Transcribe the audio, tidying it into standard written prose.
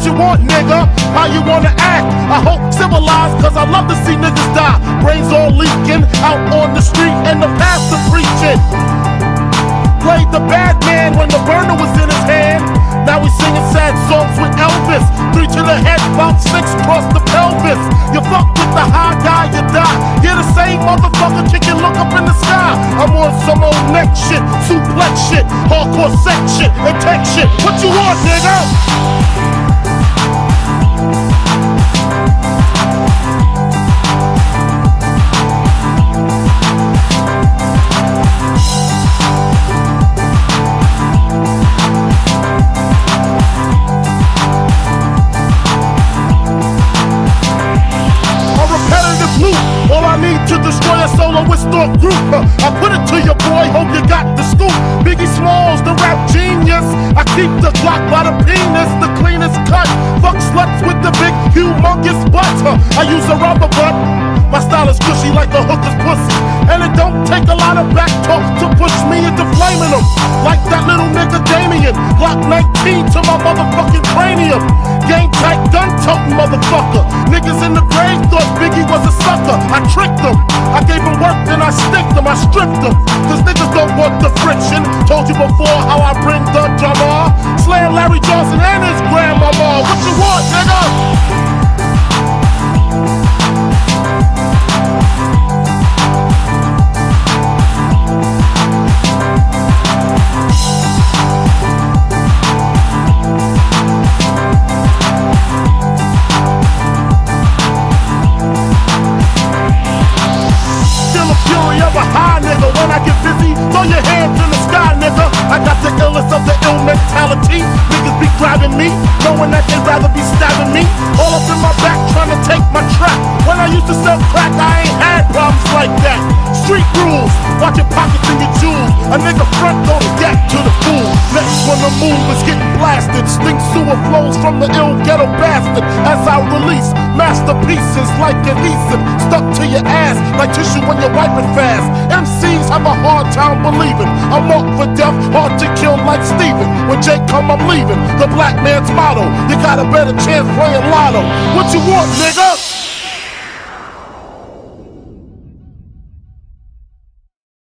you want, nigga? How you wanna act? I hope civilized, cause I love to see niggas die. Brains all leaking, out on the street and the pastor preaching. Played the bad man when the burner was in his hand. Now we singing sad songs with Elvis. 3 to the head, about 6 cross the pelvis. You fuck with the high guy, you die. You're the same motherfucker chicken, look up in the sky. I'm on some old neck shit, suplex shit, hardcore sex shit, and tech shit. What you want, nigga? All I need to destroy a soloist or group. I put it to your boy, hope you got the scoop. Biggie Smalls, the rap genius. I keep the Glock by the penis, the cleanest cut. Fuck sluts with the big, humongous butts. I use a rubber butt. My style is cushy like a hooker's pussy. And it don't take a lot of back talk to push me into flaming them. Like that little nigga Damien. Glock 19 to my motherfucking cranium. Game tight, gun-toting motherfucker. Niggas in the grave thought Biggie was a sucker. I tricked them. I gave them work, then I sticked them. I stripped them. Cause niggas don't want the friction. Told you before how I bring the drama. Slaying Larry Johnson and his grandmama. What you want, nigga? When I get busy, throw your hands in the sky, nigga. I got the illness of the ill mentality. Niggas be grabbing me, knowing that they'd rather be stabbing me. All up in my back, trying to take my trap. When I used to sell crack, I ain't had problems like that. Street rules, watch your pockets and your jewels. A nigga front on the gap to the fool. Next when the move is getting blasted, stink sewer flows from the ill ghetto bastard. As I release masterpieces like adhesive, stuck to your ass like tissue when you're wiping fast. MCs have a hard time believing I'm marked for death, hard to kill like Steven. When Jake come, I'm leaving. The black man's motto, you got a better chance playing lotto. What you want, nigga?